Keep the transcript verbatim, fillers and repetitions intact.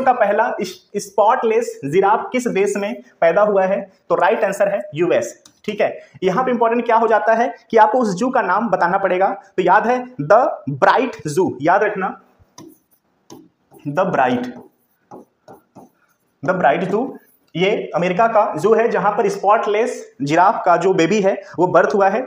का पहला spotless giraffe किस देश में पैदा हुआ है? तो राइट आंसर है यूएस। ठीक है, यहां पे इंपॉर्टेंट क्या हो जाता है कि आपको उस जू का नाम बताना पड़ेगा। तो याद है द ब्राइट जू, याद रखना, द ब्राइट द ब्राइट जू, ये अमेरिका का जू है जहां पर स्पॉटलेस जिराफ का जो बेबी है वो बर्थ हुआ है।